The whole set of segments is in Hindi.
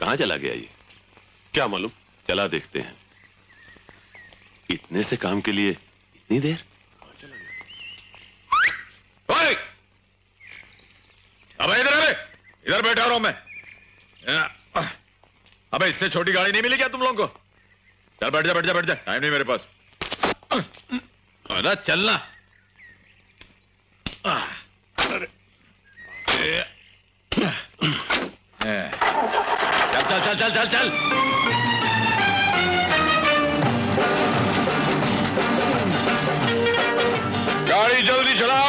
कहाँ चला गया ये? क्या मालूम, चला देखते हैं। इतने से काम के लिए इतनी देर? कहाँ चला गया? ओए! अबे इधर बैठा रहा हूं मैं। अबे इससे छोटी गाड़ी नहीं मिली क्या तुम लोगों को? चल बैठ जा, बैठ जा, बैठ जा, टाइम नहीं मेरे पास। अरे चलना। चल चल चल चल चल चल। गाड़ी जल्दी चलाओ।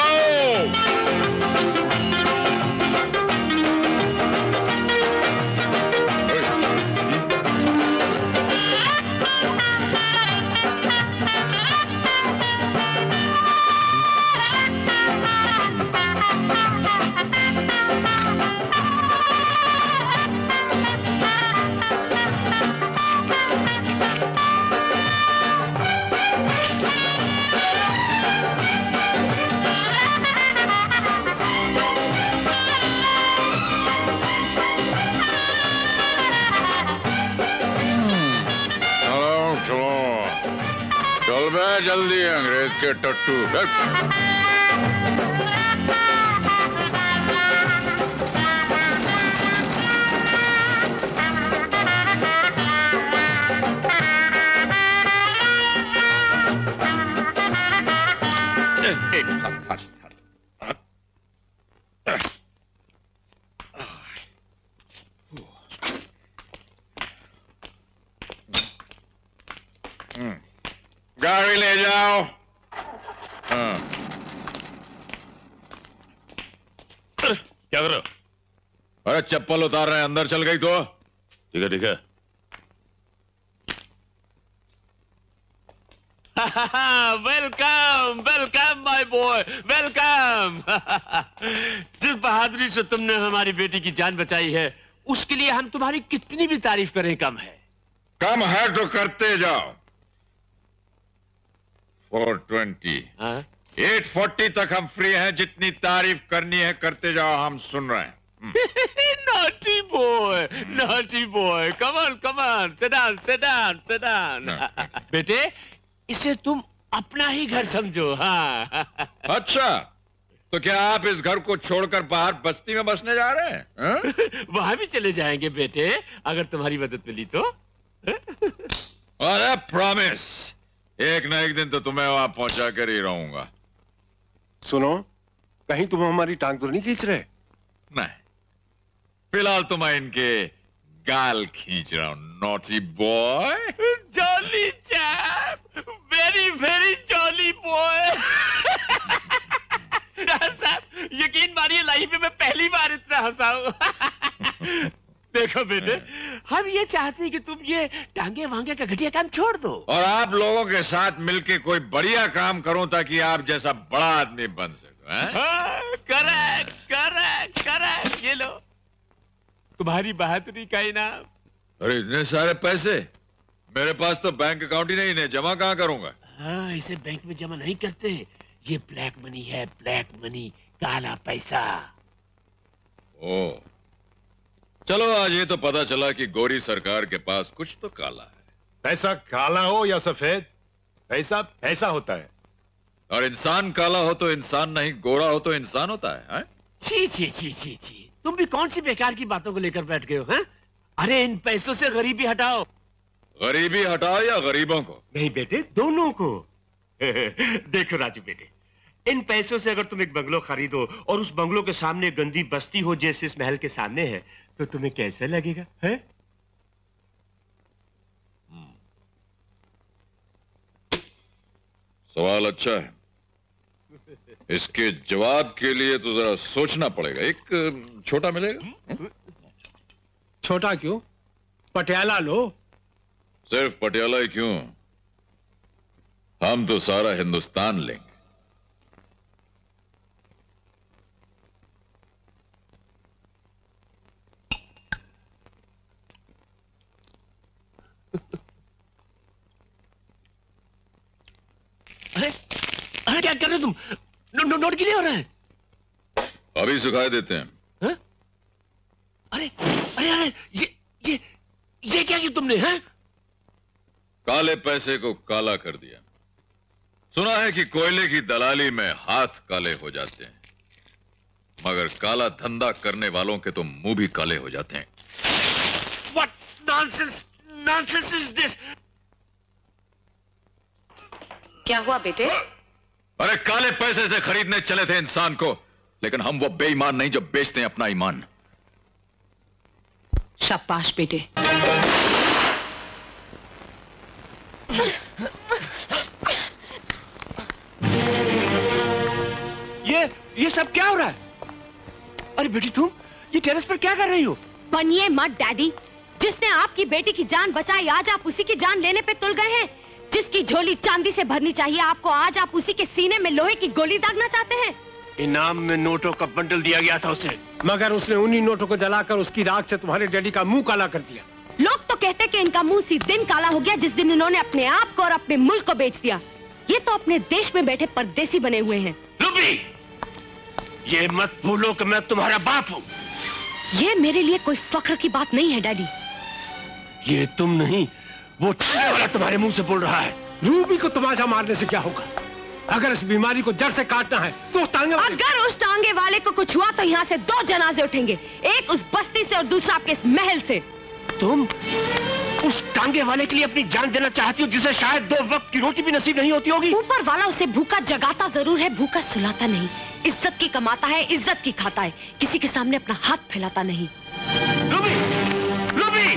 जल्दी अंग्रेज के टट्टू। गाड़ी ले जाओ। हाँ। क्या कर रहे हो? अरे चप्पल उतार रहे हैं, अंदर चल गई तो। ठीक है ठीक है। Welcome welcome my boy, welcome. जिस बहादुरी से तुमने हमारी बेटी की जान बचाई है उसके लिए हम तुम्हारी कितनी भी तारीफ करें कम है। कम है तो करते जाओ। 420, 840 तक हम फ्री हैं। जितनी तारीफ करनी है करते जाओ, हम सुन रहे हैं। Naughty boy, naughty boy. Come on, come on. Sit down, sit down, sit down. बेटे, इसे तुम अपना ही घर समझो। हाँ। अच्छा, तो क्या आप इस घर को छोड़कर बाहर बस्ती में बसने जा रहे हैं? वहां भी चले जाएंगे बेटे, अगर तुम्हारी मदद मिली तो। अरे प्रॉमिस, एक न एक दिन तो तुम्हें वहां पहुंचा कर ही रहूंगा। सुनो, कहीं तुम हमारी टांग तो नहीं खींच रहे? नहीं, फिलहाल तो मैं इनके गाल खींच रहा हूं। Naughty boy. Jolly chap, very very jolly boy. साहब, यकीन मानिए लाइफ में मैं पहली बार इतना हंसा हूं। देखो बेटे, हम ये चाहते हैं कि तुम ये टांगे वांगे का घटिया काम छोड़ दो और आप लोगों के साथ मिलके कोई बढ़िया काम करूं ताकि आप जैसा बड़ा आदमी बन सको। Correct correct correct. ये लो तुम्हारी बहादुरी का इनाम। अरे इतने सारे पैसे मेरे पास तो बैंक अकाउंट ही नहीं, इन्हें जमा कहाँ करूंगा? हाँ, इसे बैंक में जमा नहीं करते, ये ब्लैक मनी है, ब्लैक मनी, काला पैसा। ओ, चलो आज ये तो पता चला कि गोरी सरकार के पास कुछ तो काला है। पैसा काला हो या सफेद, पैसा पैसा होता है। और इंसान काला हो तो इंसान नहीं, गोरा हो तो इंसान होता है। छी छी छी छी छी, तुम भी कौन सी बेकार की बातों को लेकर बैठ गए हो? हैं? अरे इन पैसों से गरीबी हटाओ। गरीबी हटाओ या गरीबों को? नहीं बेटे, दोनों को। देखो राजू बेटे, इन पैसों से अगर तुम एक बंगलो खरीदो और उस बंगलो के सामने गंदी बस्ती हो जैसे इस महल के सामने है, तो तुम्हें कैसा लगेगा? है? सवाल अच्छा है, इसके जवाब के लिए तो जरा सोचना पड़ेगा। एक छोटा मिलेगा? छोटा क्यों, पटियाला लो। सिर्फ पटियाला ही क्यों, हम तो सारा हिंदुस्तान लेंगे। अरे अरे क्या कर रहे हो तुम? नोट गिले हो रहे हैं। अभी सुखाए देते हैं। हा? अरे अरे अरे ये क्या किया तुमने? हैं? काले पैसे को काला कर दिया। सुना है कि कोयले की दलाली में हाथ काले हो जाते हैं, मगर काला धंधा करने वालों के तो मुंह भी काले हो जाते हैं। What nonsense is this? क्या हुआ बेटे? अरे काले पैसे से खरीदने चले थे इंसान को, लेकिन हम वो बेईमान नहीं जो बेचते हैं अपना ईमान। शाबाश बेटे। ये सब क्या हो रहा है? अरे बेटी तुम ये टेरेस पर क्या कर रही हो? बनिए मत डैडी। जिसने आपकी बेटी की जान बचाई, आज आप उसी की जान लेने पे तुल गए हैं। जिसकी झोली चांदी से भरनी चाहिए आपको, आज आप उसी के सीने में लोहे की गोली दागना चाहते हैं। इनाम में नोटों का बंडल दिया गया था उसे, मगर उसने उन्हीं नोटों को जलाकर उसकी राख से तुम्हारे डैडी का मुंह काला कर दिया। लोग तो कहते कि इनका मुंह उसी दिन काला हो गया जिस दिन इन्होंने अपने आप को और अपने मुल्क को बेच दिया। ये तो अपने देश में बैठे परदेसी बने हुए हैं। रूबी, ये मत भूलो कि मैं तुम्हारा बाप हूँ। ये मेरे लिए कोई फख्र की बात नहीं है डैडी। ये तुम नहीं, वो टांगे वाला तुम्हारे मुंह से बोल रहा है। रूबी को तमाचा मारने से क्या होगा? अगर इस बीमारी को जड़ से काटना है तो उस टांगे वाले... अगर उस टांगे वाले को कुछ हुआ तो यहाँ से 2 जनाजे उठेंगे, एक उस बस्ती से और दूसरा आपके इस महल से। तुम उस टांगे वाले के लिए अपनी जान देना चाहती हो, जिसे शायद 2 वक्त की रोटी भी नसीब नहीं होती होगी। ऊपर वाला उसे भूखा जगाता जरूर है, भूखा सुलाता नहीं। इज्जत की कमाता है, इज्जत की खाता है, किसी के सामने अपना हाथ फैलाता नहीं। Ruby, Ruby!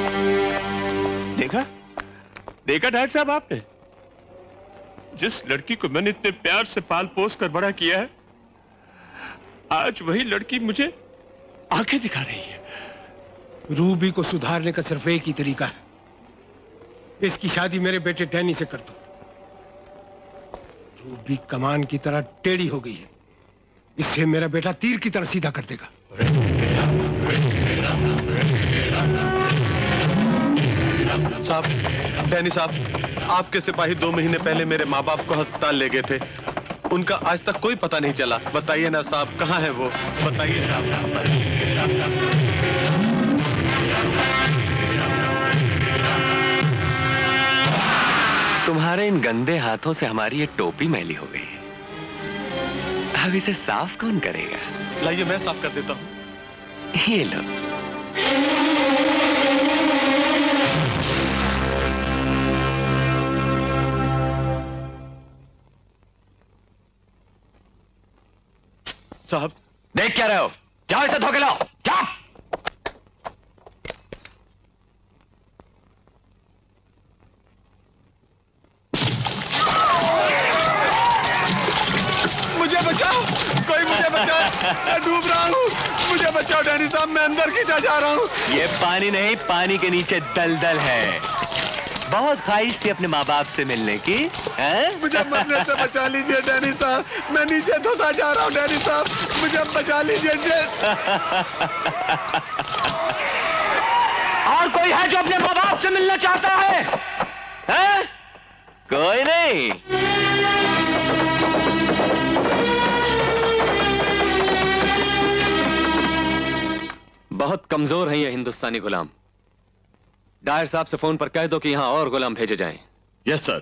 देखा डॉक्टर साहब, आपने जिस लड़की को मैंने इतने प्यार से पाल पोस कर बड़ा किया है, आज वही लड़की मुझे आंखें दिखा रही है। रूबी को सुधारने का सिर्फ एक ही तरीका है, इसकी शादी मेरे बेटे डैनी से कर दो। रूबी कमान की तरह टेढ़ी हो गई है, इससे मेरा बेटा तीर की तरह सीधा कर देगा। साहब, डैनी साहब, आपके सिपाही 2 महीने पहले मेरे माँ बाप को अस्पताल ले गए थे। उनका आज तक कोई पता नहीं चला। बताइए ना साहब, कहाँ है वो? बताइए साहब। तुम्हारे इन गंदे हाथों से हमारी ये टोपी मैली हो गई है। अब इसे साफ कौन करेगा? लाइए मैं साफ कर देता हूँ। ये लो। साहब, देख क्या रहे हो? जाओ इसे धो के लाओ, जाओ। मुझे बचाओ, कोई मुझे बचाओ, मैं डूब रहा हूँ। मुझे बचाओ डैनी साहब, मैं अंदर खींचा जा रहा हूँ। ये पानी नहीं, पानी के नीचे दलदल है। बहुत ख्वाहिश थी अपने माँ बाप से मिलने की, हैं? मुझे मरने से बचा लीजिए डैनी साहब, मैं नीचे धंसा जा रहा हूँ। डैनी साहब, मुझे बचा लीजिए। और कोई है जो अपने माँ बाप से मिलना चाहता है? हैं? कोई नहीं। बहुत कमजोर हैं ये हिंदुस्तानी गुलाम। डायर साहब से फोन पर कह दो कि यहां और गुलाम भेजे जाएं। Yes sir.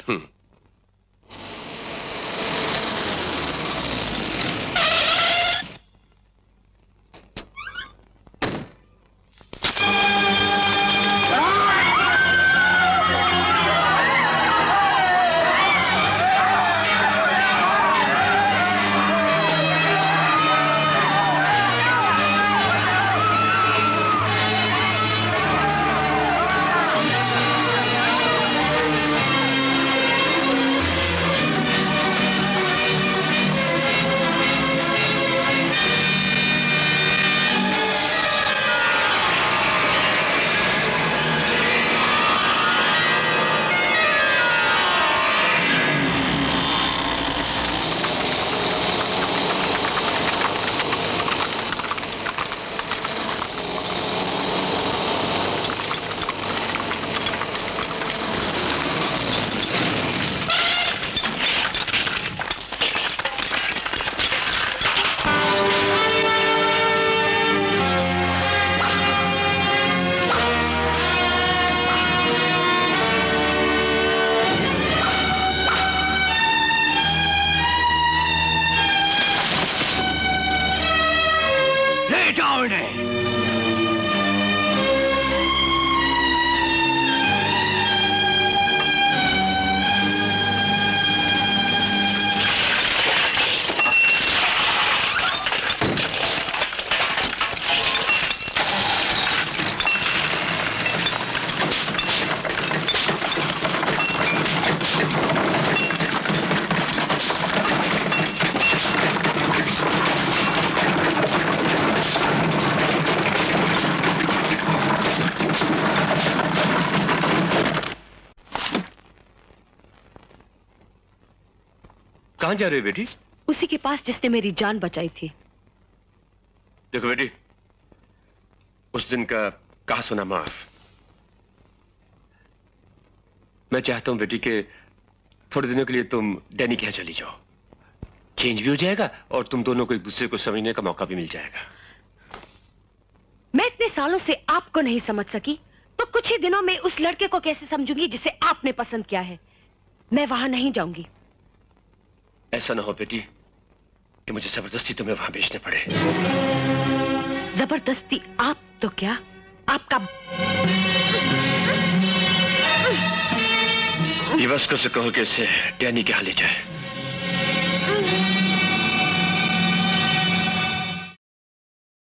ले जाओ इन्हें। कहां जा रहे हो बेटी? उसी के पास जिसने मेरी जान बचाई थी। देखो बेटी, उस दिन का कहा सुना माफ। मैं चाहता हूं बेटी कि थोड़े दिनों के लिए तुम डैनी के यहाँ चली जाओ। चेंज भी हो जाएगा और तुम दोनों को एक दूसरे को समझने का मौका भी मिल जाएगा। मैं इतने सालों से आपको नहीं समझ सकी तो कुछ ही दिनों में उस लड़के को कैसे समझूंगी जिसे आपने पसंद किया है। मैं वहां नहीं जाऊंगी। ऐसा ना हो बेटी कि मुझे जबरदस्ती तुम्हें वहां भेजने पड़े। जबरदस्ती आप तो क्या, आपका ये बस को से कहो कि इसे डैनी के यहाँ ले जाए।